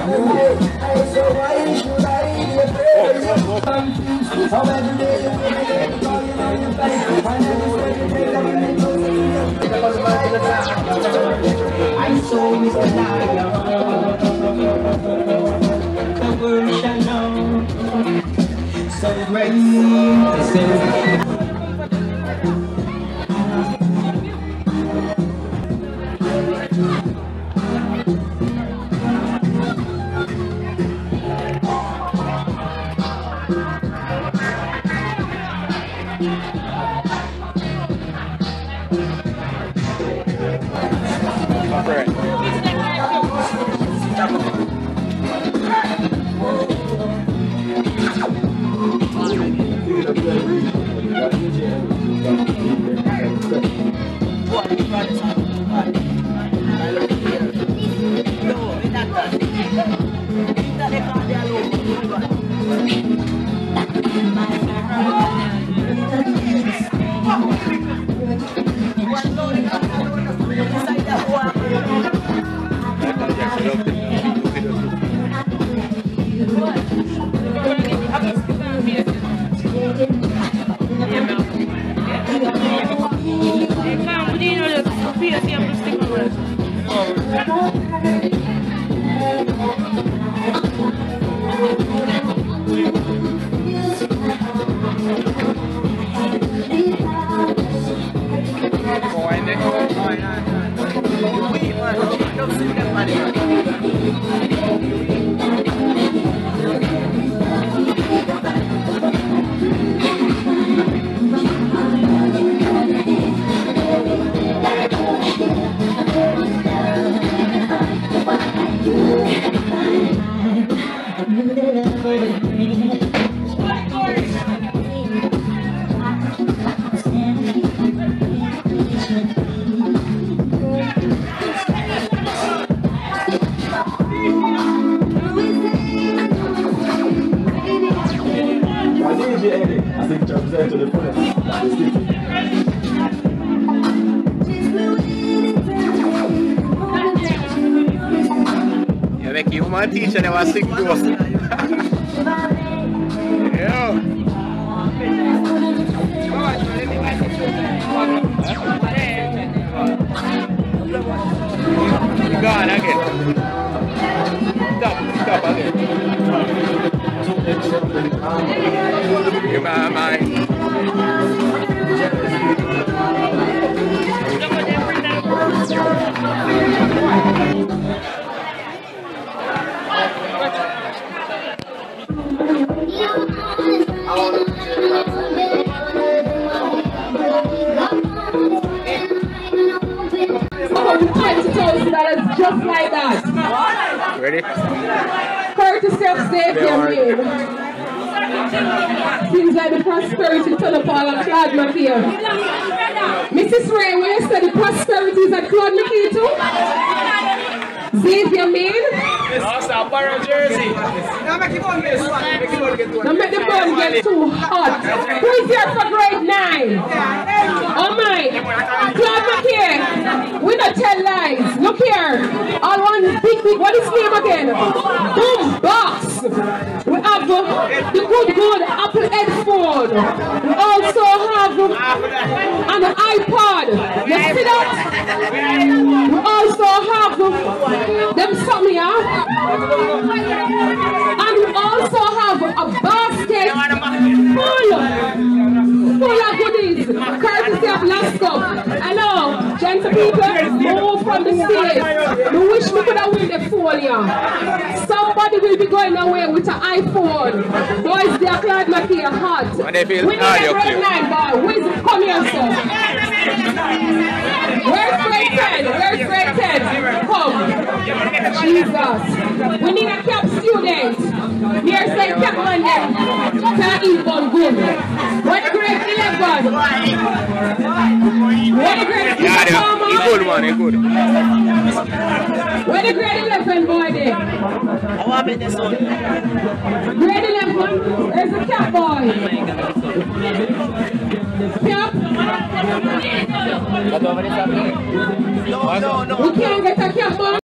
So why should I be afraid? How every day you calling on your face. I never said you take up any I'm so Mr. Liar. The world shall know. So great to say. Make you my teacher never sing to us. Yeah. You gone again. Stop again. You my mind. $20,000 just like that. Ready? Courtesy of Xavier Main. Seems like the prosperity turn up all of Claude McKay. Mrs. Ray, when you say the prosperity is at Claude McKay too? Xavier Main? Jersey. Don't make the ball get too hot. Who is here for grade 9? Oh my. Claude McKay. We don't tell lies. Look here. All one big, what is his name again? Boom Box. We have the good Apple headphone. We also have an iPod. You see that? We also have them something here. And we also have a basket full of goodies, courtesy of Lascaux. Hello, gentle people, move from the stage. We wish we could have won the folio. Somebody will be going away with an iPhone. Boys, they are Claude McKay hot. We need a grade 9 boy. Who is it? Come here, sir. Where's grade 10? Where's grade 10? Come. Jesus. We need a cap student. Here's the cap man there. Can't eat one good. What grade 11? What grade 11? Yeah, he's good, man. He's good. Where the grade 11 boy there? I want to this one. Grade 11? There's a cap boy. Cap? No. We can't get a cap boy.